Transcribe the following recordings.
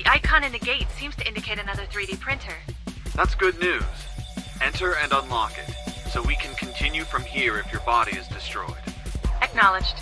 The icon in the gate seems to indicate another 3D printer. That's good news. Enter and unlock it, so we can continue from here if your body is destroyed. Acknowledged.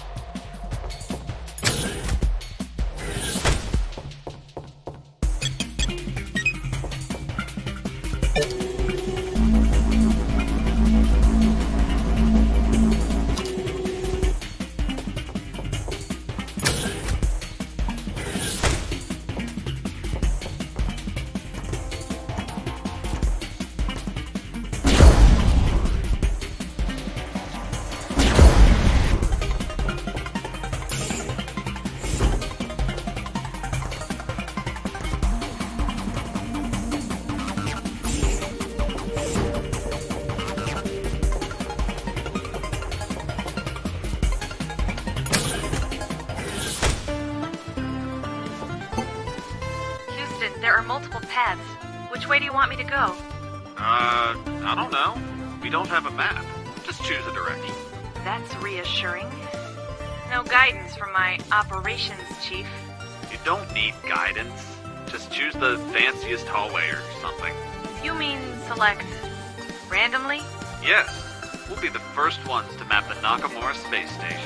There are multiple paths. Which way do you want me to go? I don't know. We don't have a map. Just choose a direction. That's reassuring. No guidance from my operations chief. You don't need guidance. Just choose the fanciest hallway or something. You mean select randomly? Yes. We'll be the first ones to map the Nakamura space station.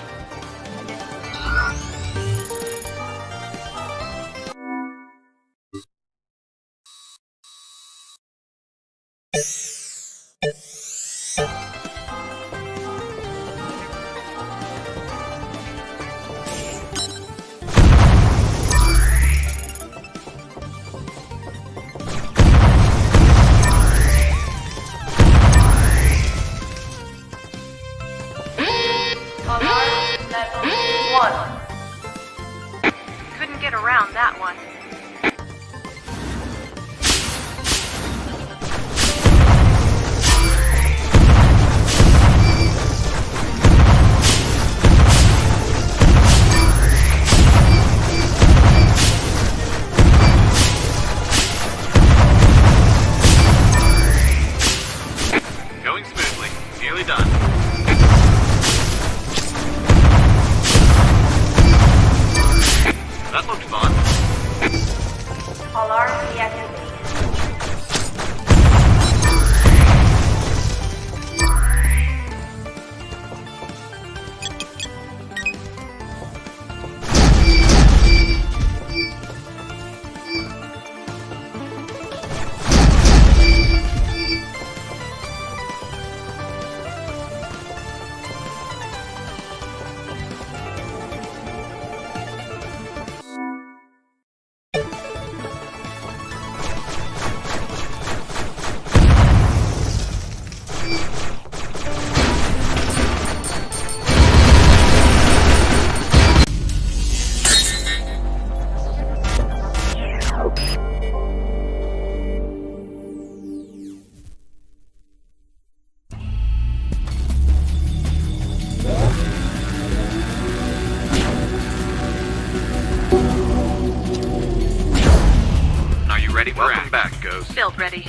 Couldn't get around that one. Going smoothly. Nearly done. That looked fun. Alarm deactivated. Welcome back, Ghost. Build ready.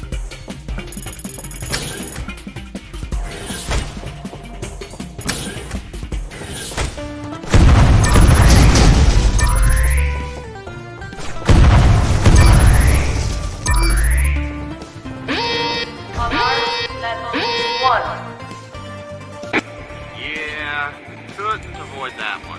Yeah, couldn't avoid that one.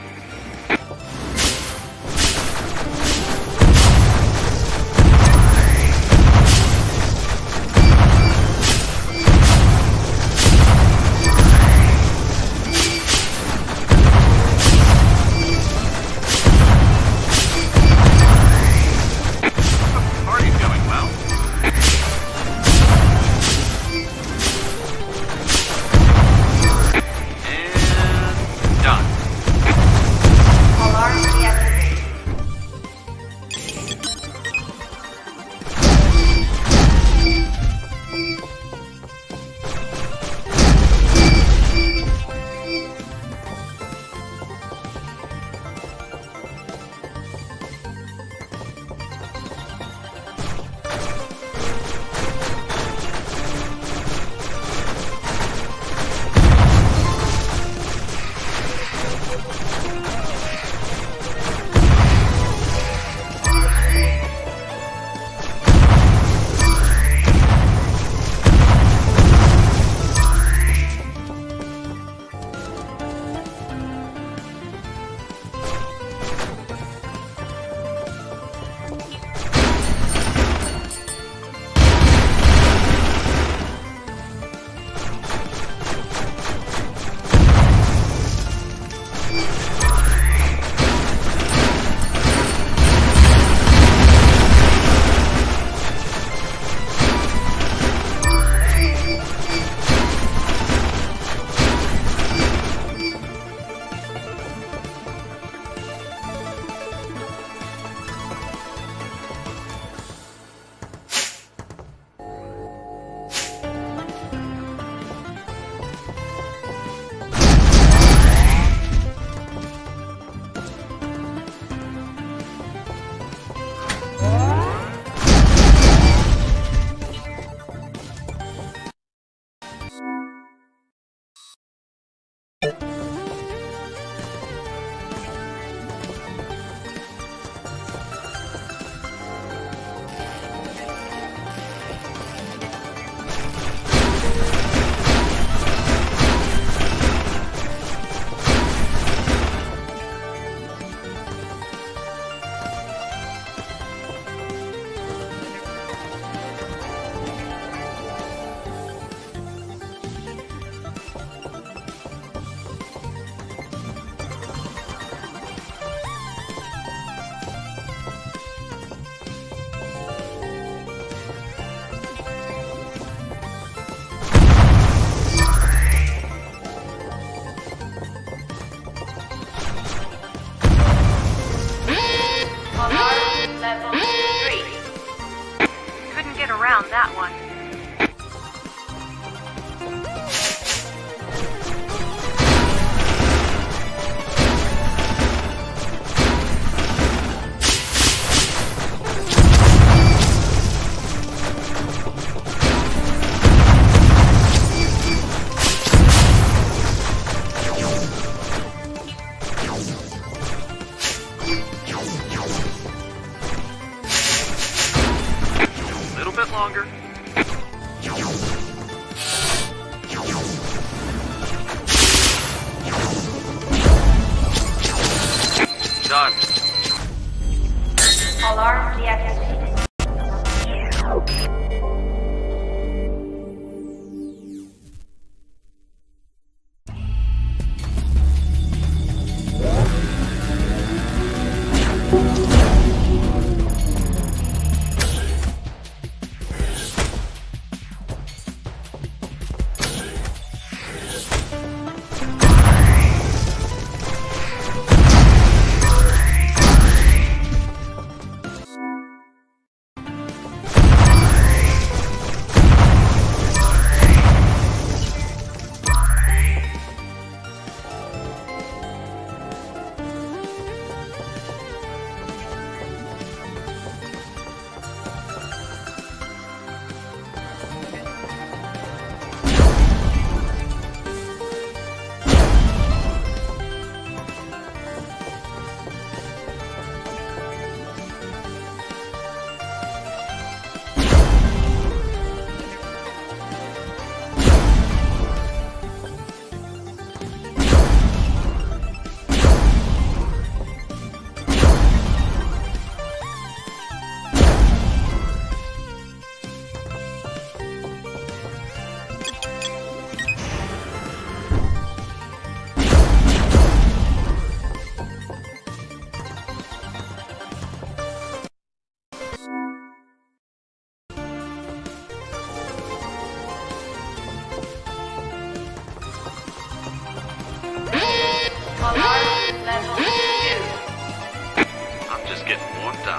stuff.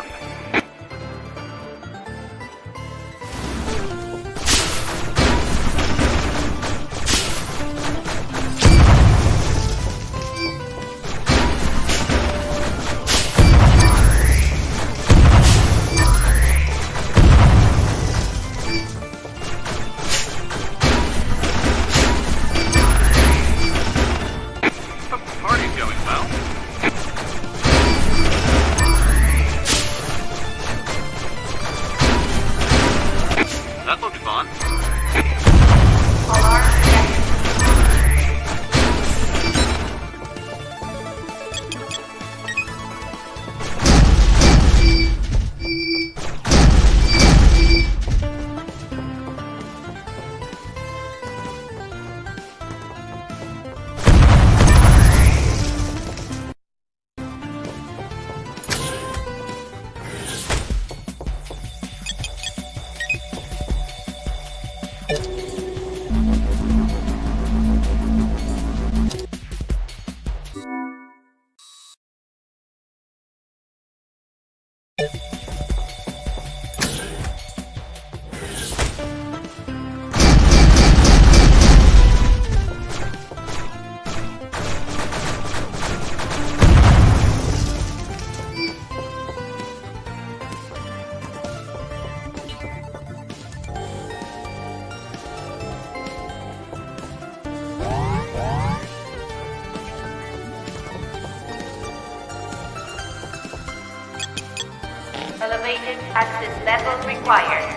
Elevated access level required.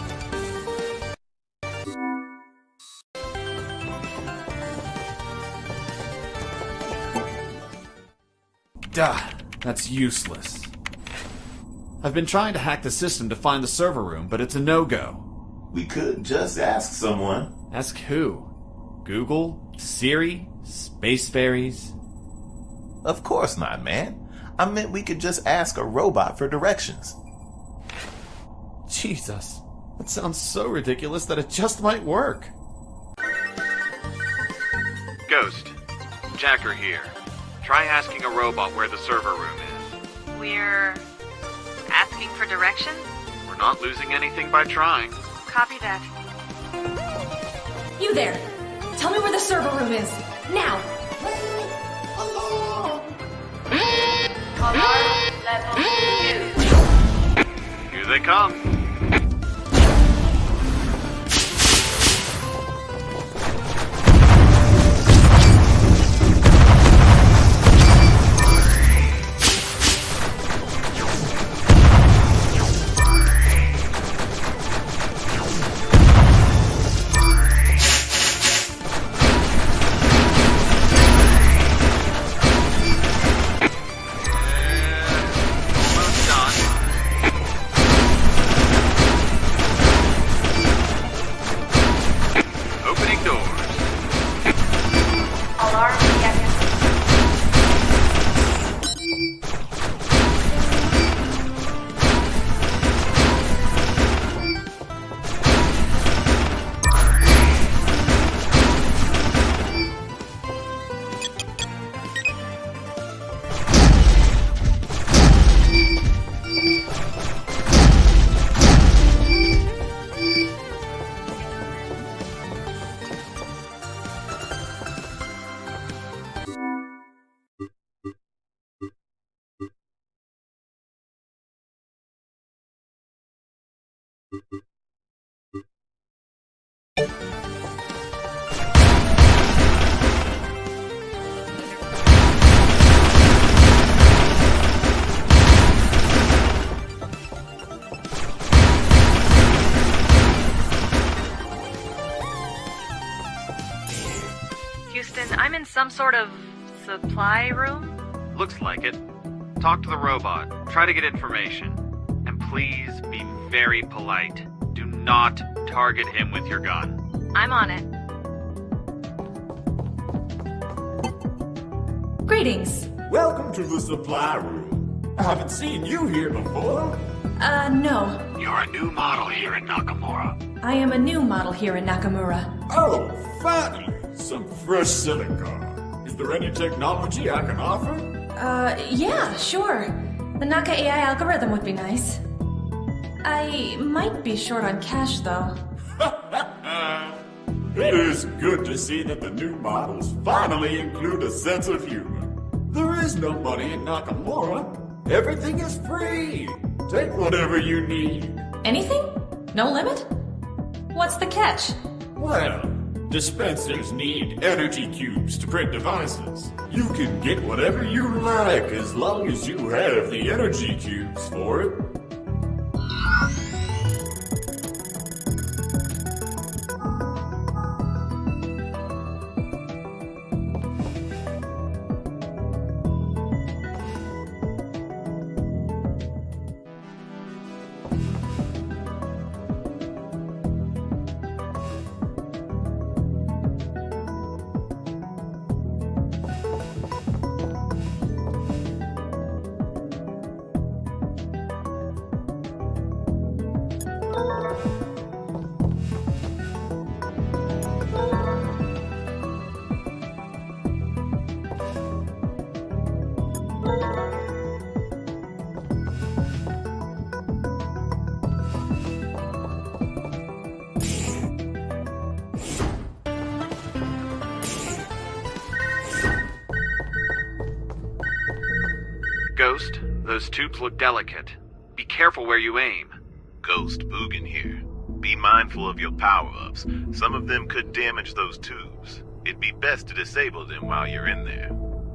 Duh, that's useless. I've been trying to hack the system to find the server room, but it's a no-go. We could just ask someone. Ask who? Google? Siri? Space fairies? Of course not, man. I meant we could just ask a robot for directions. Jesus, that sounds so ridiculous that it just might work. Ghost, Jacker here. Try asking a robot where the server room is. We're asking for directions? We're not losing anything by trying. Copy that. You there! Tell me where the server room is! Now! Alarm level 2. Here they come. Houston, I'm in some sort of supply room? Looks like it. Talk to the robot. Try to get information. And please be very polite. Do not target him with your gun. I'm on it. Greetings. Welcome to the supply room. I haven't seen you here before. No. You're a new model here in Nakamura. I am a new model here in Nakamura. Oh, finally! Some fresh silicon. Is there any technology I can offer? Yeah, sure. The Naka AI algorithm would be nice. I might be short on cash, though. It is good to see that the new models finally include a sense of humor. There is no money in Nakamura. Everything is free. Take whatever you need. Anything? No limit? What's the catch? Well, dispensers need energy cubes to print devices. You can get whatever you like as long as you have the energy cubes for it. Ghost, those tubes look delicate. Be careful where you aim. Ghost Boogan here. Be mindful of your power-ups. Some of them could damage those tubes. It'd be best to disable them while you're in there.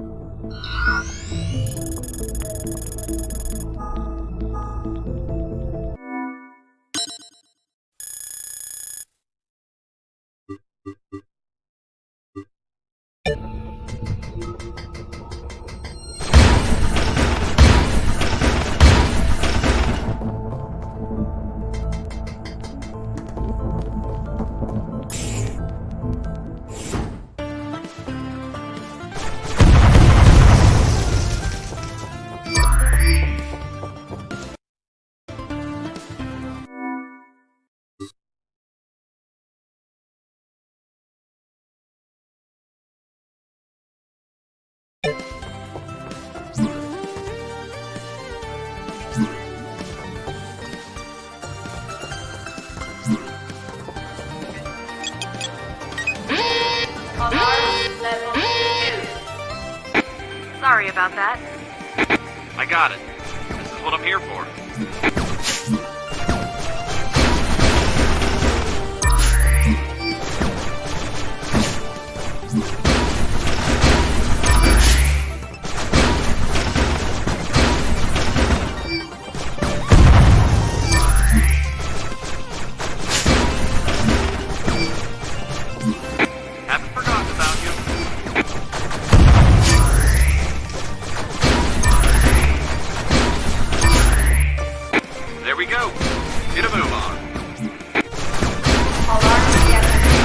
Alarm level 2. Sorry about that. I got it. This is what I'm here for. Haven't forgotten about you. There we go. Get a move on. Alarm deactivated.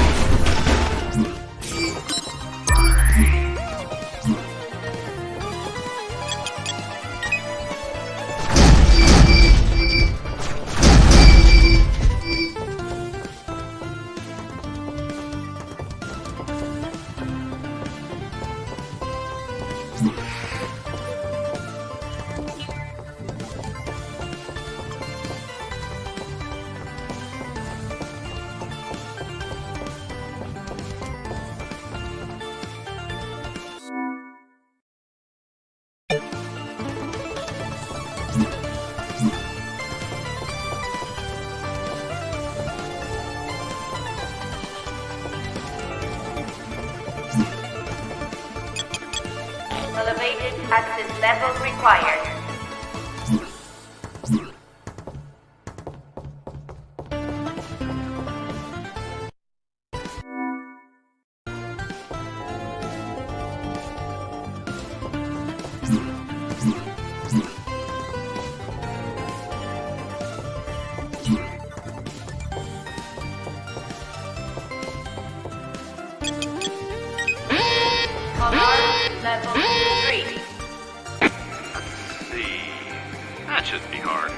Elevated access level required. Alarm level 3. Let's see. That shouldn't be hard.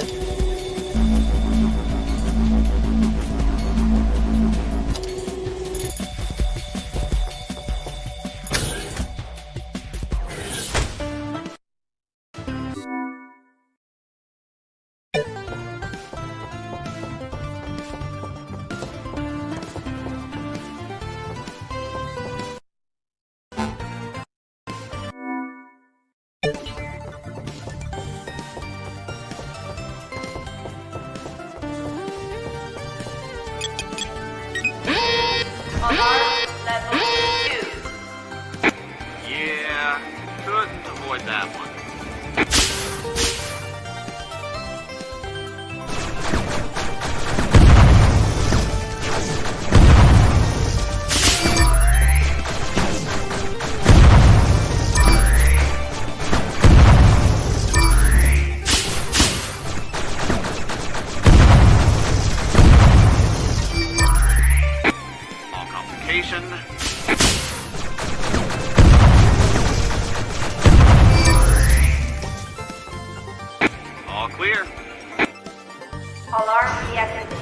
Alarm level 2. Yeah, couldn't avoid that one. All clear. Alarm deactivated.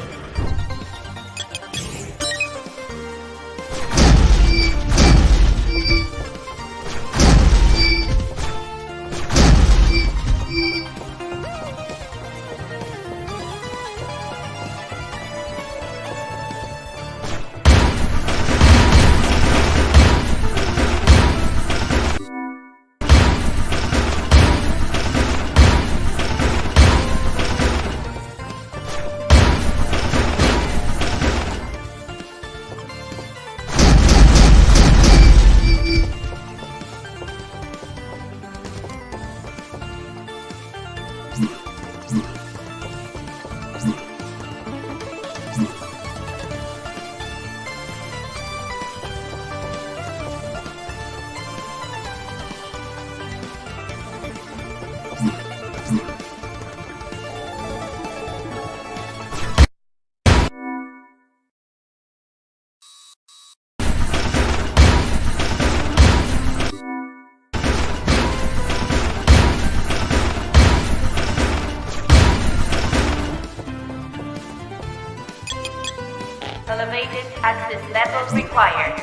Elevated access level required.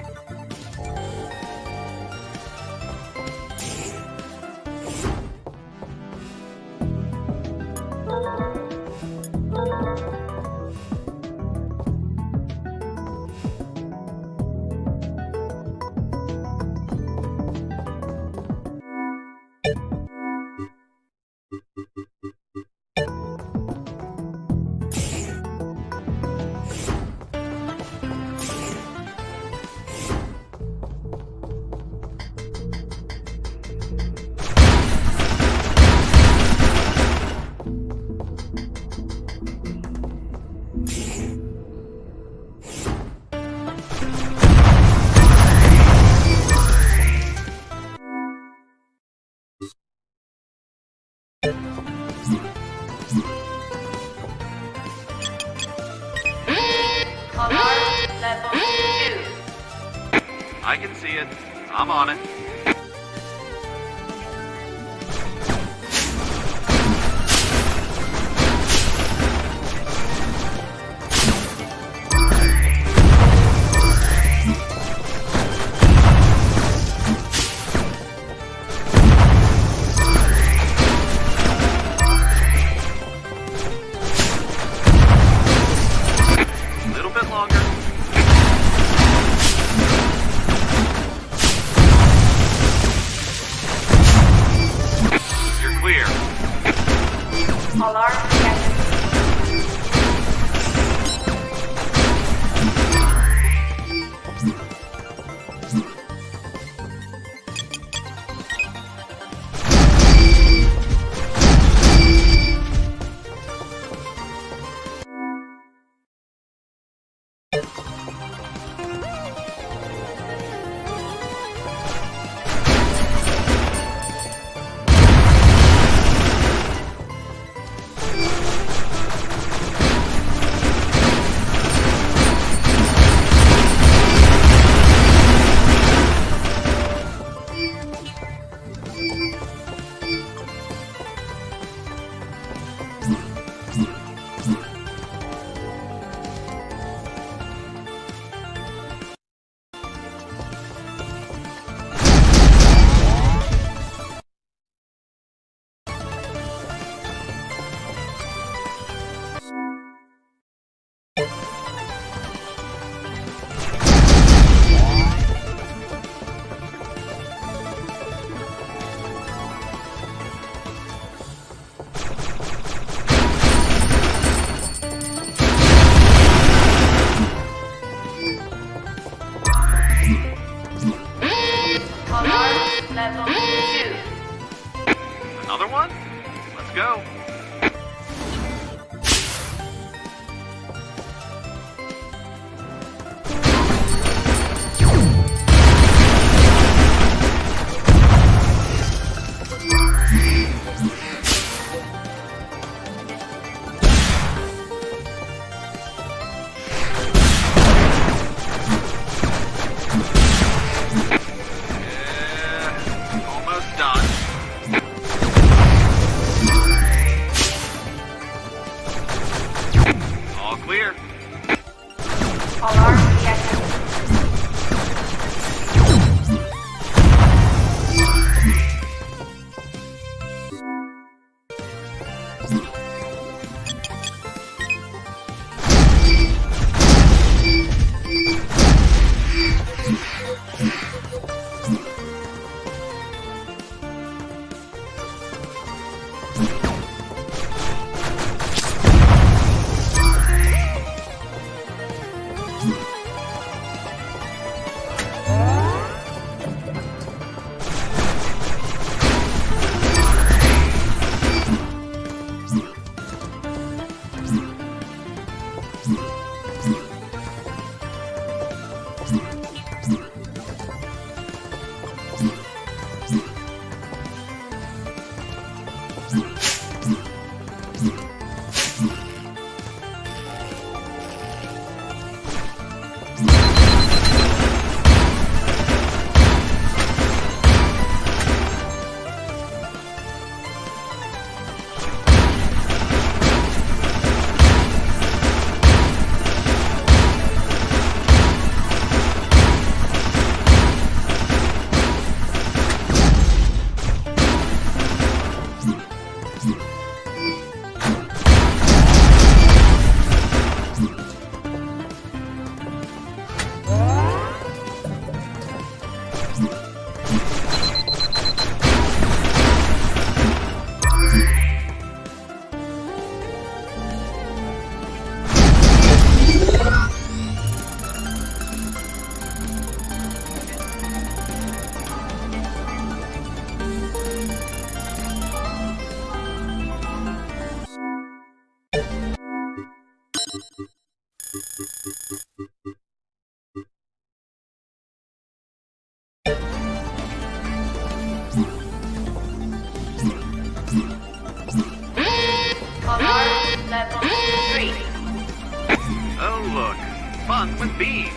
Alarm level 2. I can see it. I'm on it. A little bit longer. Clear. Alarm deactivated. Alarm level 3. Oh, look. Fun with beans.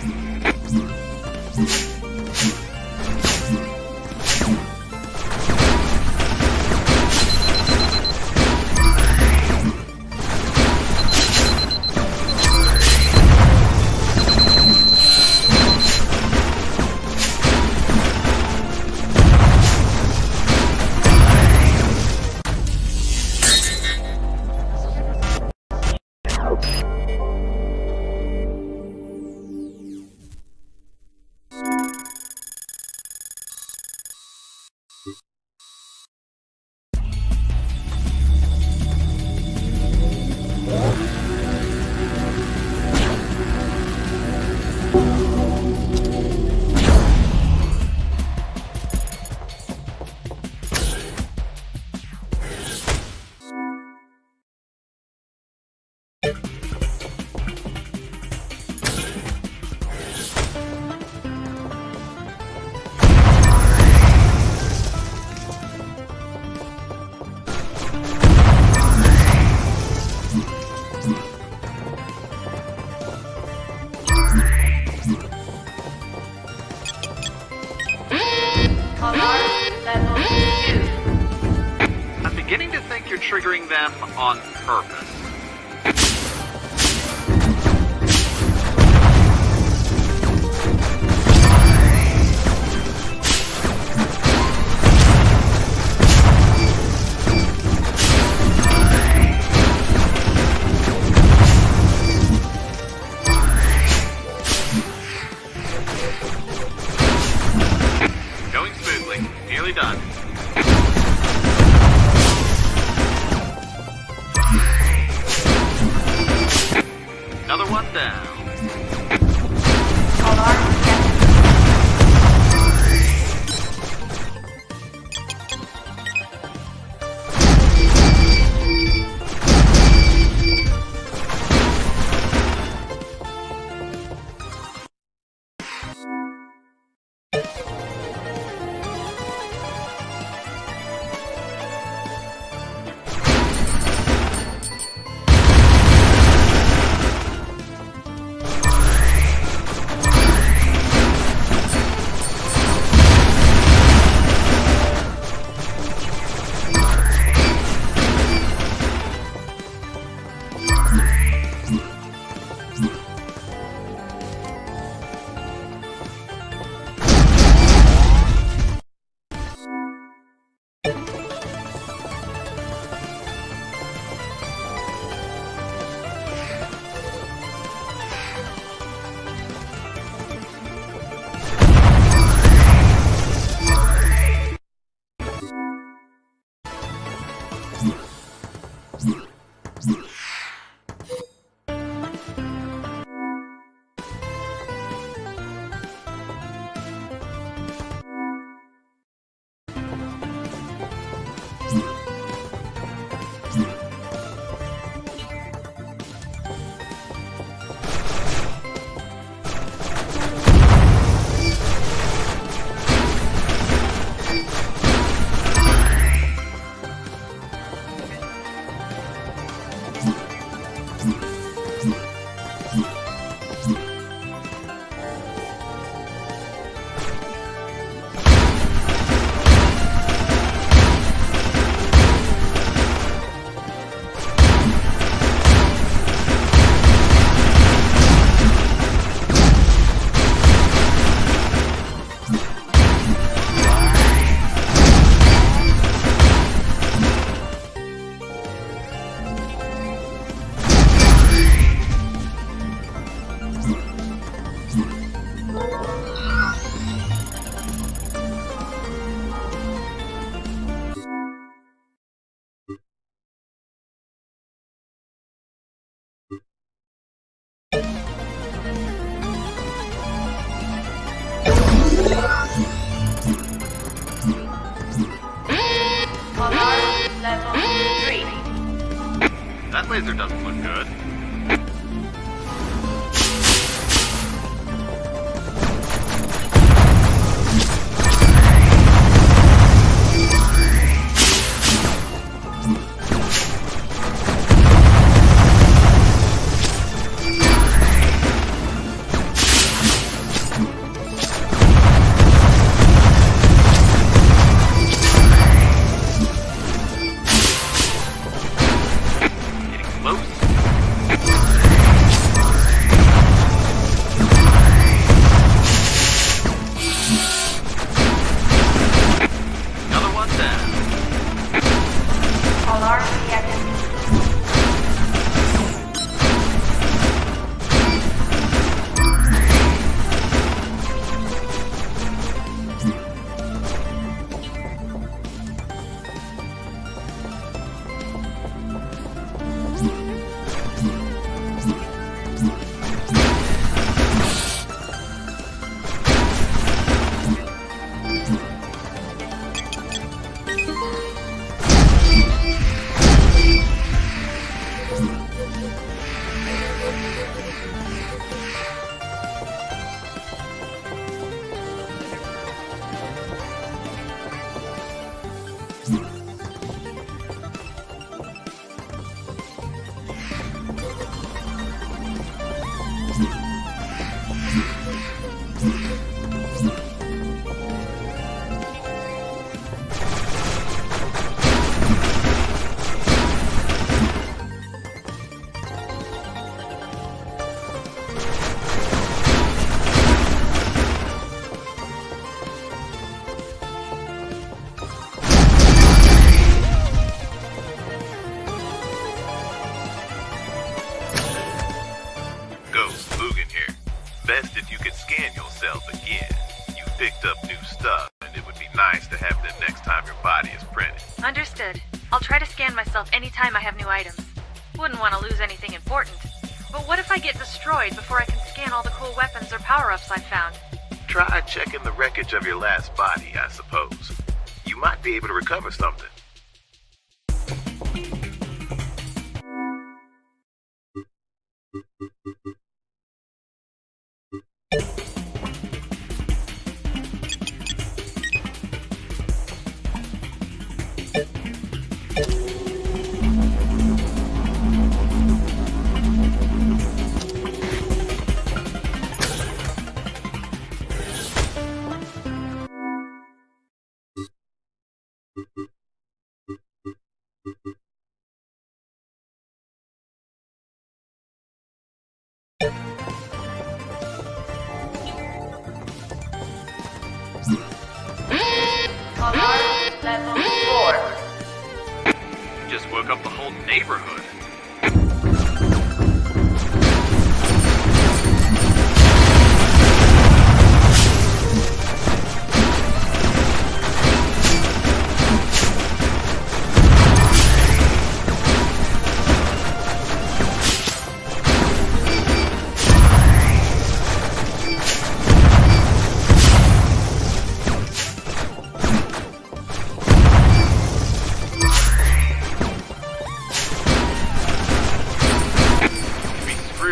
Alarm level 2. I'm beginning to think you're triggering them on purpose. Going smoothly. Nearly done. Another one down. Alarm deactivated. Alarm level 3. That laser doesn't look good. Alarm reactivated. Best if you could scan yourself again. You picked up new stuff, and it would be nice to have them next time your body is printed. Understood. I'll try to scan myself anytime I have new items. Wouldn't want to lose anything important. But what if I get destroyed before I can scan all the cool weapons or power-ups I found? Try checking the wreckage of your last body, I suppose. You might be able to recover something. Alarm level 4. Just woke up the whole neighborhood.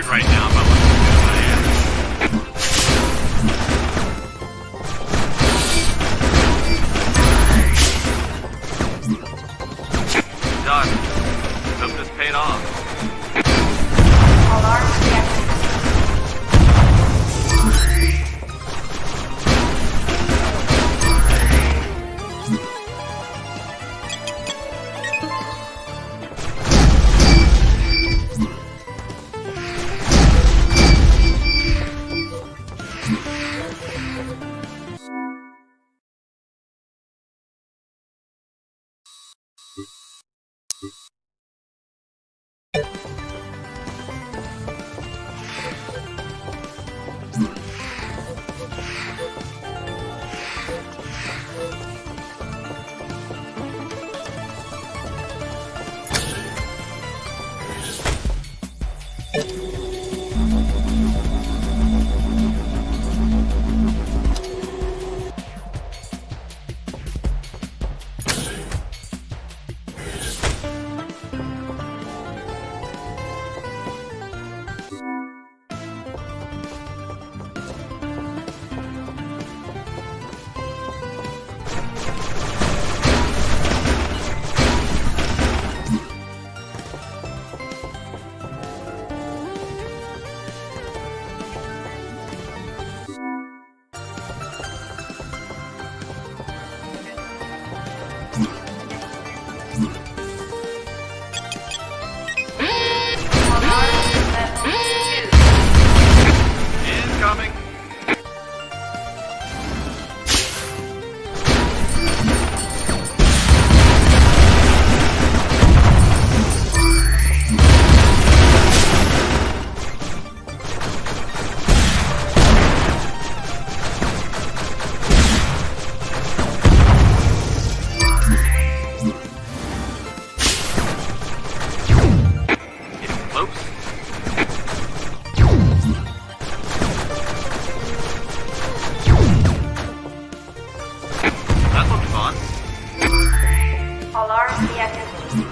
right now about what I am. Done. Hope this paid off. All arms deactivated. Incoming. Getting close. That looked fun. All arms deactivated.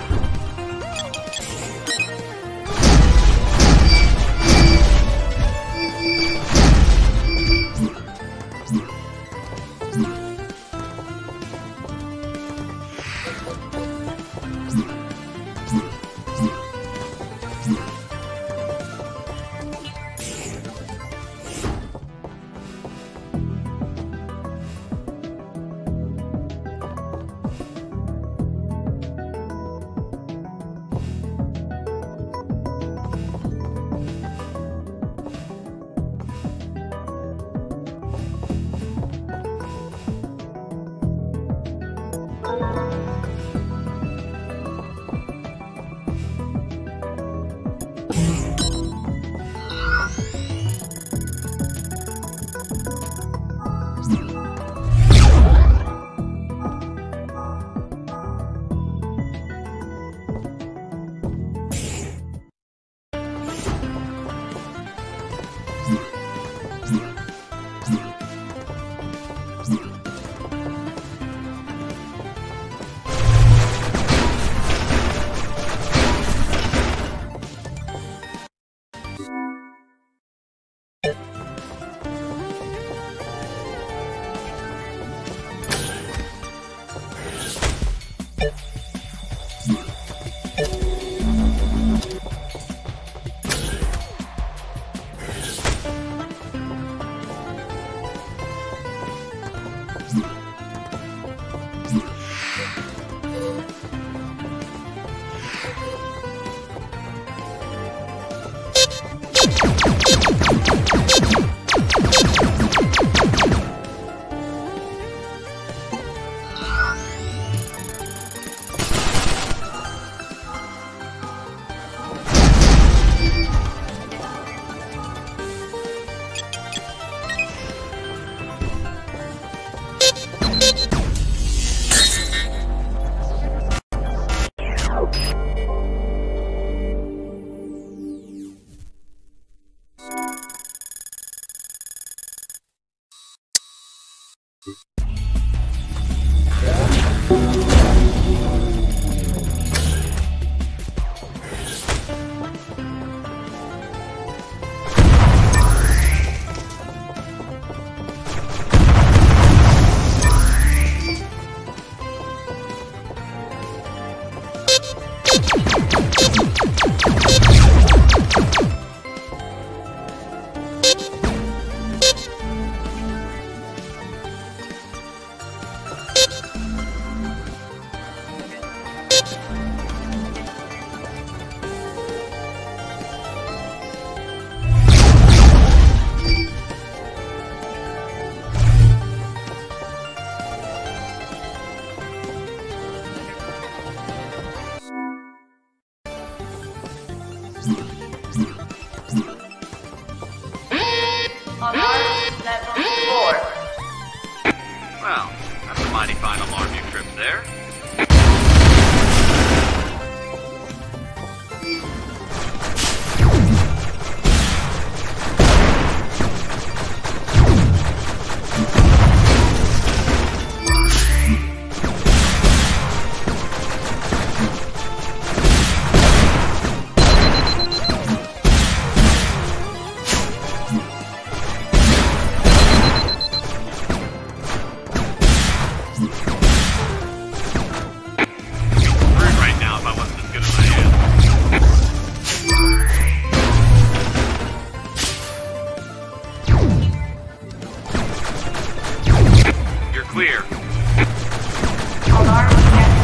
Alarm level 4. Well, that's a mighty fine alarm you tripped there. Clear. Alarm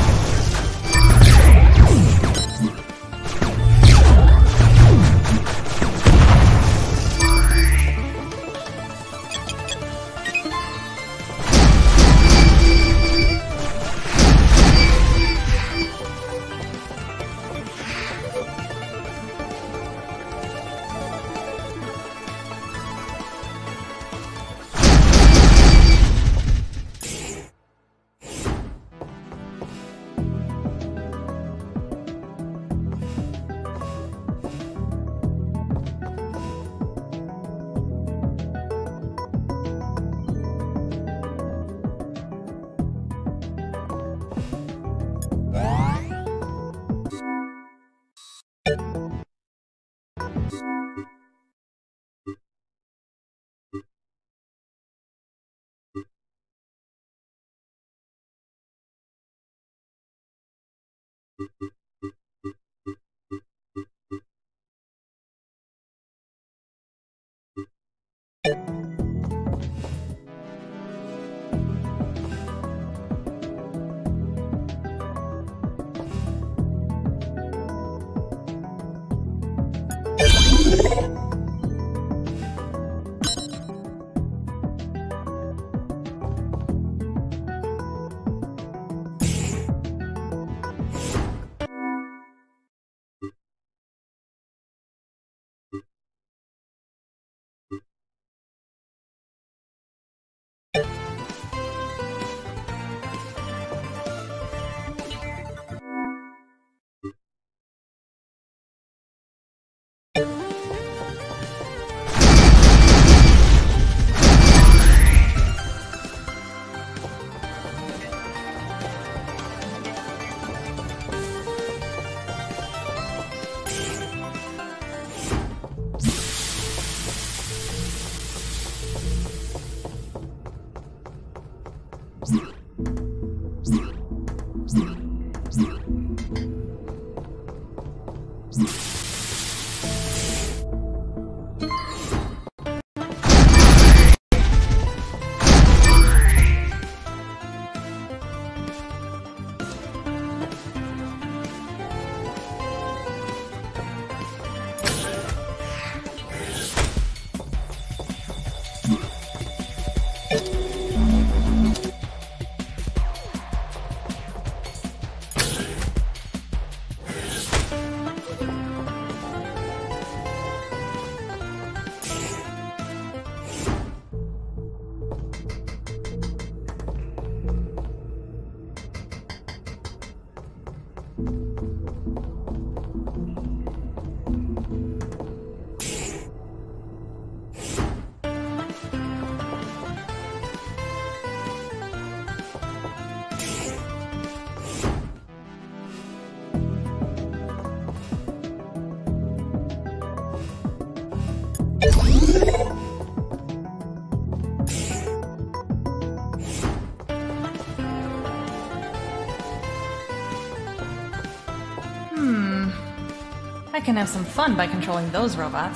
I can have some fun by controlling those robots.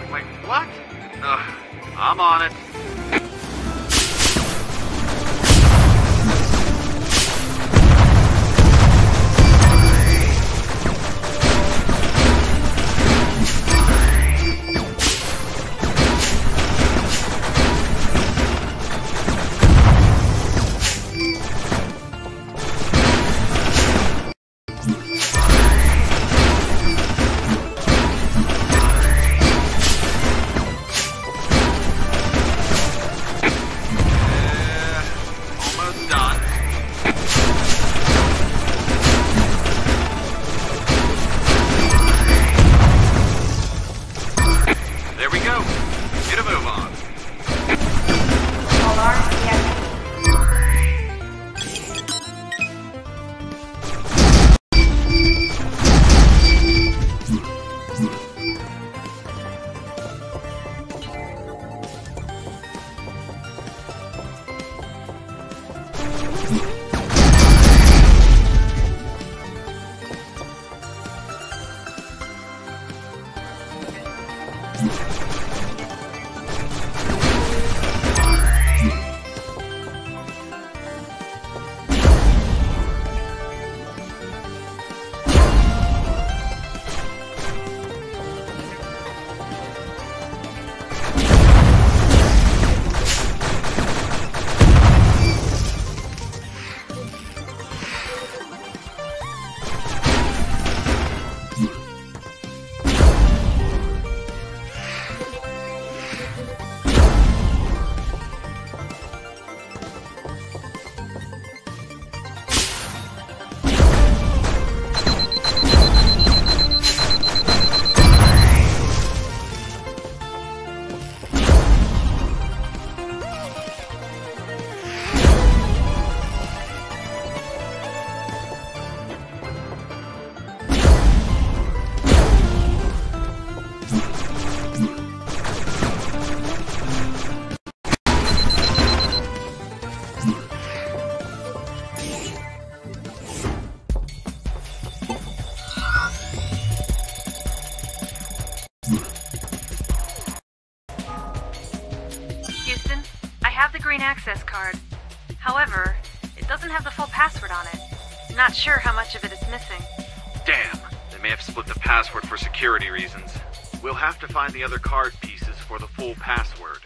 Wait, what? Ugh, I'm on it. Access card. However, it doesn't have the full password on it. I'm not sure how much of it is missing. Damn, they may have split the password for security reasons. We'll have to find the other card pieces for the full password.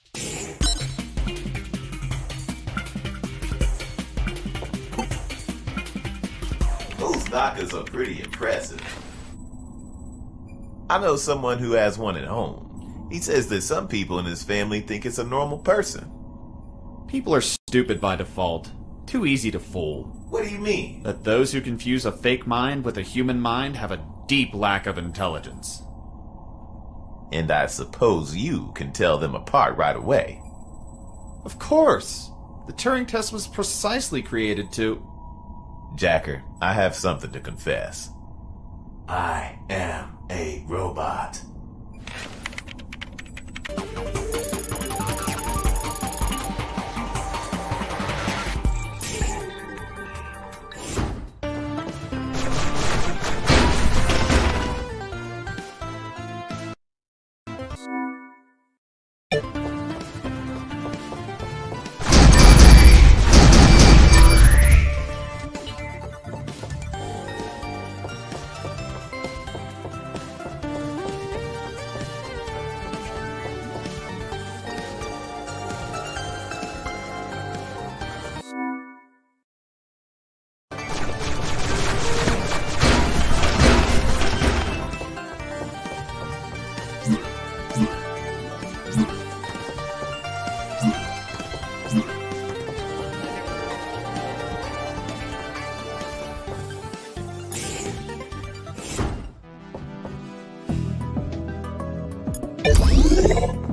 Those knockers are pretty impressive. I know someone who has one at home. He says that some people in his family think it's a normal person. People are stupid by default. Too easy to fool. What do you mean? That those who confuse a fake mind with a human mind have a deep lack of intelligence. And I suppose you can tell them apart right away. Of course! The Turing test was precisely created to... Jacker, I have something to confess. I am a robot. You